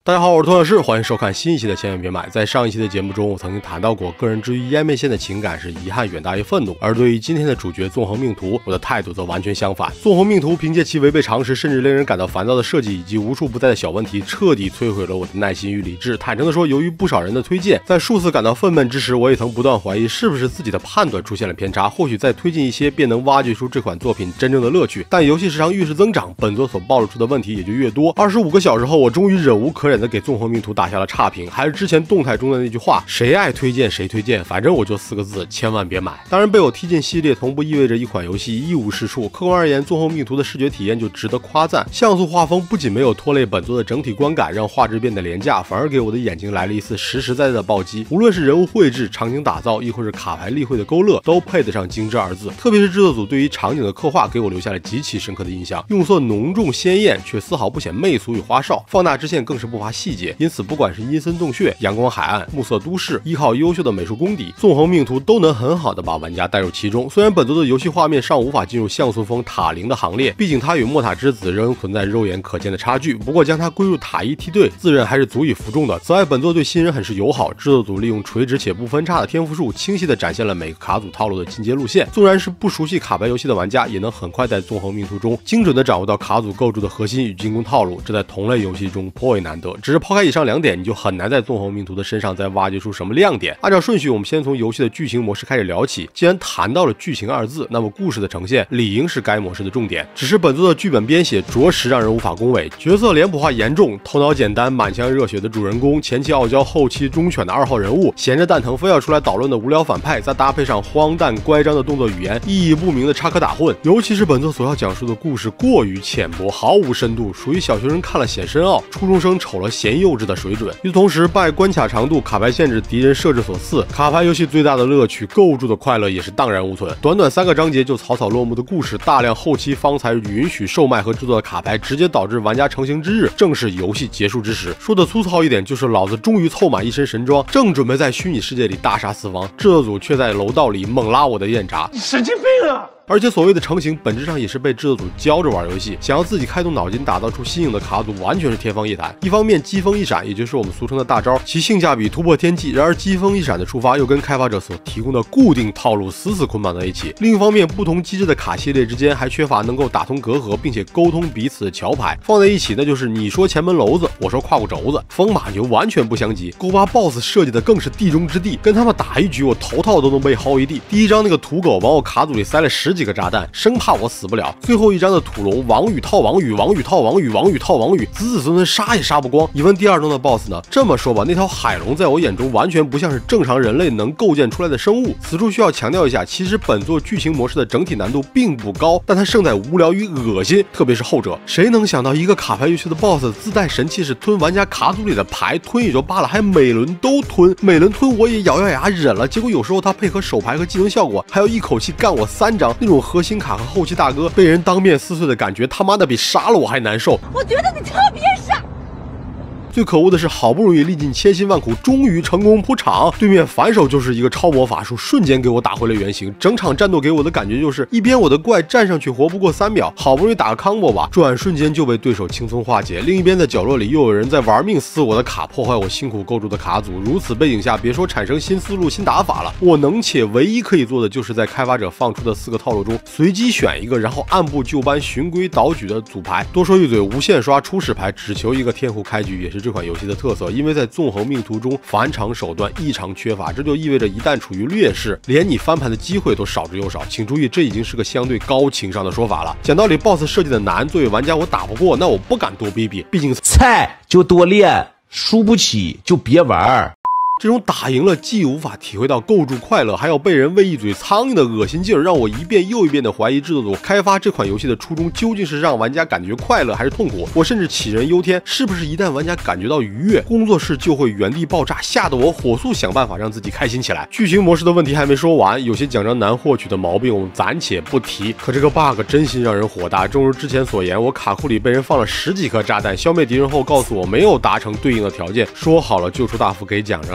大家好，我是童小士，欢迎收看新一期的千万别买。在上一期的节目中，我曾经谈到过，个人之于湮灭线的情感是遗憾远大于愤怒，而对于今天的主角纵横命图，我的态度则完全相反。纵横命图凭借其违背常识，甚至令人感到烦躁的设计以及无处不在的小问题，彻底摧毁了我的耐心与理智。坦诚的说，由于不少人的推荐，在数次感到愤懑之时，我也曾不断怀疑是不是自己的判断出现了偏差，或许再推进一些便能挖掘出这款作品真正的乐趣。但游戏时长愈是增长，本作所暴露出的问题也就越多。25个小时后，我终于忍无可忍地给纵横命图打下了差评，还是之前动态中的那句话，谁爱推荐谁推荐，反正我就4个字，千万别买。当然被我踢进系列同不意味着一款游戏一无是处，客观而言，纵横命图的视觉体验就值得夸赞。像素画风不仅没有拖累本作的整体观感，让画质变得廉价，反而给我的眼睛来了一次实在的暴击。无论是人物绘制、场景打造，亦或是卡牌立绘的勾勒，都配得上精致二字。特别是制作组对于场景的刻画，给我留下了极其深刻的印象，用色浓重鲜艳，却丝毫不显媚俗与花哨，放大支线更是不乏细节。因此不管是阴森洞穴、阳光海岸、暮色都市，依靠优秀的美术功底，纵横命图都能很好的把玩家带入其中。虽然本作的游戏画面尚无法进入像素风塔灵的行列，毕竟它与莫塔之子仍存在肉眼可见的差距，不过将它归入塔一梯队，自认还是足以服众的。此外，本作对新人很是友好，制作组利用垂直且不分叉的天赋树，清晰地展现了每个卡组套路的进阶路线。纵然是不熟悉卡牌游戏的玩家，也能很快在纵横命图中精准地掌握到卡组构筑的核心与进攻套路，这在同类游戏中颇为难得。只是抛开以上2点，你就很难在纵横命图的身上再挖掘出什么亮点。按照顺序，我们先从游戏的剧情模式开始聊起。既然谈到了剧情2字，那么故事的呈现理应是该模式的重点。只是本作的剧本编写着实让人无法恭维，角色脸谱化严重，头脑简单、满腔热血的主人公，前期傲娇后期忠犬的2号人物，闲着蛋疼非要出来捣乱的无聊反派，再搭配上荒诞乖张的动作语言，意义不明的插科打诨。尤其是本作所要讲述的故事过于浅薄，毫无深度，属于小学生看了显深奥，初中生瞅了嫌幼稚的水准。与此同时，拜关卡长度、卡牌限制、敌人设置所赐，卡牌游戏最大的乐趣构筑的快乐也是荡然无存。短短3个章节就草草落幕的故事，大量后期方才允许售卖和制作的卡牌，直接导致玩家成型之日正是游戏结束之时。说的粗糙一点，就是老子终于凑满一身神装，正准备在虚拟世界里大杀四方，制作组却在楼道里猛拉我的燕闸， 你神经病啊！ 而且所谓的成型，本质上也是被制作组教着玩游戏，想要自己开动脑筋打造出新颖的卡组，完全是天方夜谭。一方面机锋一闪，也就是我们俗称的大招，其性价比突破天际，然而机锋一闪的触发又跟开发者所提供的固定套路死捆绑在一起。另一方面，不同机制的卡系列之间还缺乏能够打通隔阂并且沟通彼此的桥牌，放在一起那就是你说前门楼子，我说胯骨轴子，风马牛完全不相及。勾巴 BOSS 设计的更是地中之地，跟他们打一局我头套都能被薅一地。第一章那个土狗往我卡组里塞了10几个炸弹，生怕我死不了。最后一章的土龙王语套王语，王语套王语，王语套王语，子孙杀也杀不光。你问第2章的 BOSS 呢？这么说吧，那条海龙在我眼中完全不像是正常人类能构建出来的生物。此处需要强调一下，其实本作剧情模式的整体难度并不高，但它胜在无聊与恶心，特别是后者。谁能想到一个卡牌游戏的 BOSS 自带神器是吞玩家卡组里的牌，吞也就罢了，还每轮都吞。每轮吞我也咬牙忍了，结果有时候他配合手牌和技能效果，还要一口气干我3张，那种核心卡和后期大哥被人当面撕碎的感觉，他妈的比杀了我还难受。 我觉得你特别傻。 最可恶的是，好不容易历尽千辛万苦，终于成功扑场，对面反手就是一个超魔法术，瞬间给我打回了原形。整场战斗给我的感觉就是，一边我的怪站上去活不过3秒，好不容易打个 combo 吧，转瞬间就被对手轻松化解；另一边的角落里又有人在玩命撕我的卡，破坏我辛苦构筑的卡组。如此背景下，别说产生新思路、新打法了，我能且唯一可以做的，就是在开发者放出的4个套路中随机选一个，然后按部就班、循规蹈矩的组牌。多说一嘴，无限刷初始牌，只求一个天胡开局，也是这款游戏的特色。因为在纵横命图中，返场手段异常缺乏，这就意味着一旦处于劣势，连你翻盘的机会都少之又少。请注意，这已经是个相对高情商的说法了。讲道理 ，BOSS 设计的难，作为玩家我打不过，那我不敢多逼逼，毕竟菜就多练，输不起就别玩。 这种打赢了既无法体会到构筑快乐，还要被人喂一嘴苍蝇的恶心劲儿，让我一遍又一遍的怀疑制作组开发这款游戏的初衷究竟是让玩家感觉快乐还是痛苦。我甚至杞人忧天，是不是一旦玩家感觉到愉悦，工作室就会原地爆炸，吓得我火速想办法让自己开心起来。剧情模式的问题还没说完，有些奖章难获取的毛病我们暂且不提，可这个 bug 真心让人火大。正如之前所言，我卡库里被人放了10几颗炸弹，消灭敌人后告诉我没有达成对应的条件，说好了救出大夫给奖章的。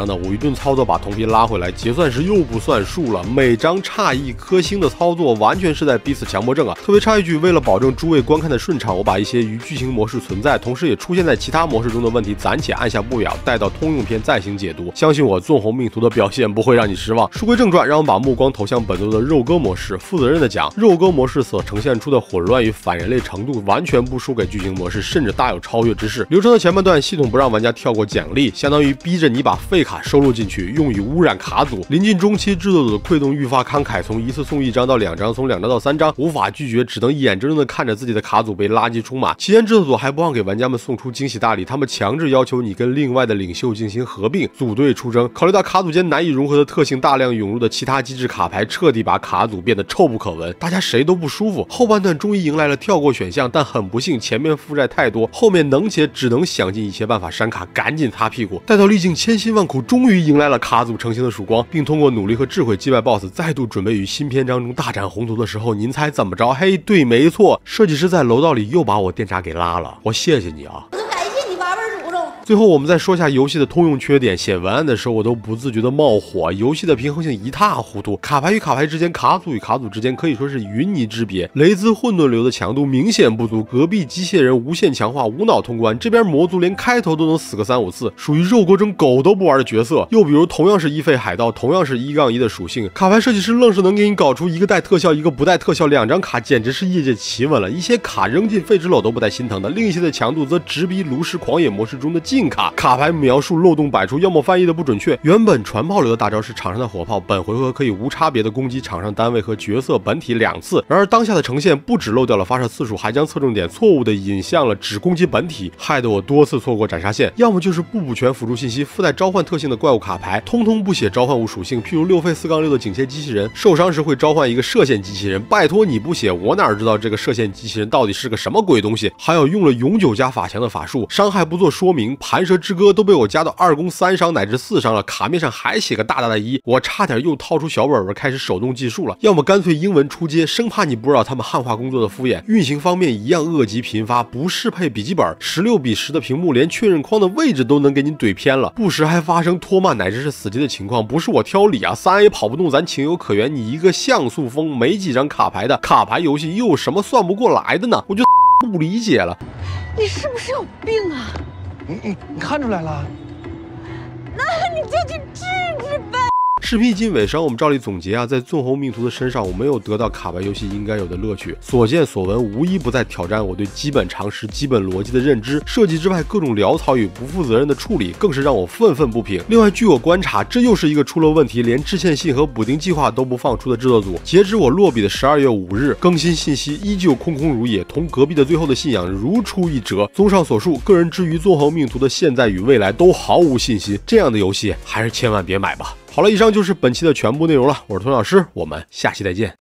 呢，我一顿操作把铜币拉回来，结算时又不算数了，每张差1颗星的操作完全是在逼死强迫症啊！特别插一句，为了保证诸位观看的顺畅，我把一些与剧情模式存在，同时也出现在其他模式中的问题暂且按下不表，待到通用篇再行解读。相信我，纵横命途的表现不会让你失望。书归正传，让我们把目光投向本作的肉鸽模式。负责任的讲，肉鸽模式所呈现出的混乱与反人类程度完全不输给剧情模式，甚至大有超越之势。流程的前半段，系统不让玩家跳过奖励，相当于逼着你把废卡收录进去，用以污染卡组。临近中期，制作组的馈动愈发慷慨，从一次送1张到2张，从2张到3张，无法拒绝，只能眼睁睁的看着自己的卡组被垃圾充满。期间，制作组还不忘给玩家们送出惊喜大礼，他们强制要求你跟另外的领袖进行合并，组队出征。考虑到卡组间难以融合的特性，大量涌入的其他机制卡牌彻底把卡组变得臭不可闻，大家谁都不舒服。后半段终于迎来了跳过选项，但很不幸前面负债太多，后面能且只能想尽一切办法删卡，赶紧擦屁股。待到历尽千辛万苦，终于迎来了卡组成型的曙光，并通过努力和智慧击败 BOSS， 再度准备于新篇章中大展宏图的时候，您猜怎么着？嘿，对，没错，设计师在楼道里又把我电闸给拉了，我谢谢你啊。最后我们再说下游戏的通用缺点，写文案的时候我都不自觉的冒火，游戏的平衡性一塌糊涂，卡牌与卡牌之间，卡组与卡组之间可以说是云泥之别，雷兹混沌流的强度明显不足，隔壁机械人无限强化无脑通关，这边魔族连开头都能死个3、5次，属于肉鸽中狗都不玩的角色。又比如同样是一费海盗，同样是1-1的属性，卡牌设计师愣是能给你搞出一个带特效一个不带特效，2张卡简直是业界奇闻了，一些卡扔进废纸篓都不带心疼的，另一些的强度则直逼炉石狂野模式中的禁卡，卡牌描述漏洞百出，要么翻译的不准确。原本传炮流的大招是场上的火炮，本回合可以无差别的攻击场上单位和角色本体2次。然而当下的呈现不只漏掉了发射次数，还将侧重点错误的引向了只攻击本体，害得我多次错过斩杀线。要么就是不补全辅助信息，附带召唤特性的怪物卡牌，通通不写召唤物属性，譬如6费4-6的警戒机器人，受伤时会召唤一个射线机器人。拜托你不写，我哪知道这个射线机器人到底是个什么鬼东西？还有用了永久加法强的法术，伤害不做说明，盘蛇之歌都被我加到2攻3伤乃至4伤了，卡面上还写个大大的1，我差点又掏出小本本开始手动计数了。要么干脆英文出街，生怕你不知道他们汉化工作的敷衍。运行方面一样恶极频发，不适配笔记本，16:10的屏幕连确认框的位置都能给你怼偏了，不时还发生拖慢乃至是死机的情况。不是我挑理啊，3A 跑不动咱情有可原，你一个像素风没几张卡牌的卡牌游戏又有什么算不过来的呢？我就不理解了， 你是不是有病啊？ 你看出来了？ 那你就去治治呗。 视频进尾声，我们照例总结啊，在纵横命途的身上，我没有得到卡牌游戏应该有的乐趣，所见所闻无一不在挑战我对基本常识、基本逻辑的认知。设计之外，各种潦草与不负责任的处理，更是让我愤愤不平。另外，据我观察，这又是一个出了问题，连致歉信和补丁计划都不放出的制作组。截止我落笔的12月5日，更新信息依旧空空如也，同隔壁的最后的信仰如出一辙。综上所述，个人之于纵横命途的现在与未来都毫无信心，这样的游戏还是千万别买吧。好了，以上就是本期的全部内容了，我是童老师，我们下期再见。